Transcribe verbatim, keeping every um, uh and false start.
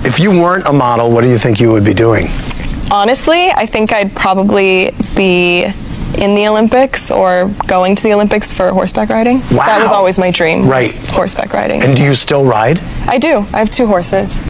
If you weren't a model, what do you think you would be doing? Honestly, I think I'd probably be in the Olympics or going to the Olympics for horseback riding. Wow. That was always my dream, right. horseback riding. And do you still ride? I do. I have two horses.